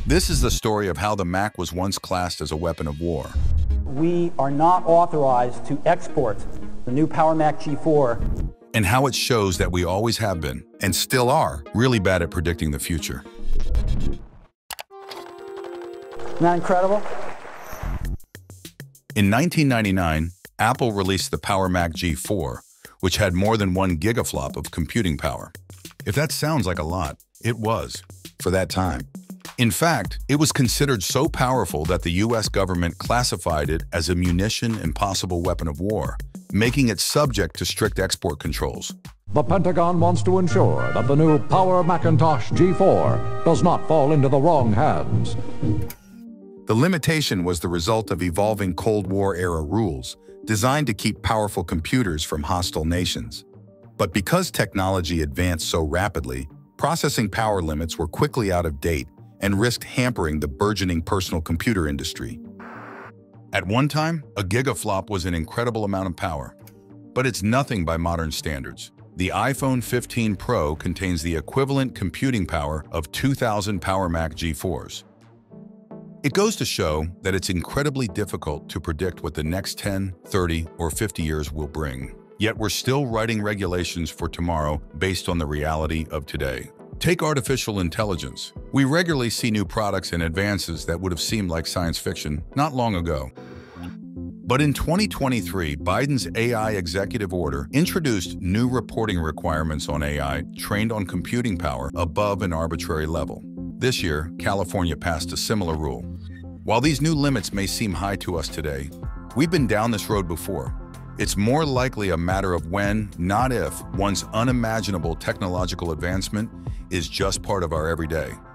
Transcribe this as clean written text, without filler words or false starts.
This is the story of how the Mac was once classed as a weapon of war. We are not authorized to export the new Power Mac G4. And how it shows that we always have been, and still are, really bad at predicting the future. Isn't that incredible? In 1999, Apple released the Power Mac G4, which had more than 1 gigaflop of computing power. If that sounds like a lot, it was, for that time. In fact, it was considered so powerful that the US government classified it as a munition and possible weapon of war, making it subject to strict export controls. The Pentagon wants to ensure that the new Power Macintosh G4 does not fall into the wrong hands. The limitation was the result of evolving Cold War-era rules designed to keep powerful computers from hostile nations. But because technology advanced so rapidly, processing power limits were quickly out of date and risked hampering the burgeoning personal computer industry. At one time, a gigaflop was an incredible amount of power, but it's nothing by modern standards. The iPhone 15 Pro contains the equivalent computing power of 2,000 Power Mac G4s. It goes to show that it's incredibly difficult to predict what the next 10, 30, or 50 years will bring. Yet we're still writing regulations for tomorrow based on the reality of today. Take artificial intelligence. We regularly see new products and advances that would have seemed like science fiction not long ago. But in 2023, Biden's AI executive order introduced new reporting requirements on AI trained on computing power above an arbitrary level. This year, California passed a similar rule. While these new limits may seem high to us today, we've been down this road before. It's more likely a matter of when, not if, one's unimaginable technological advancement is just part of our everyday.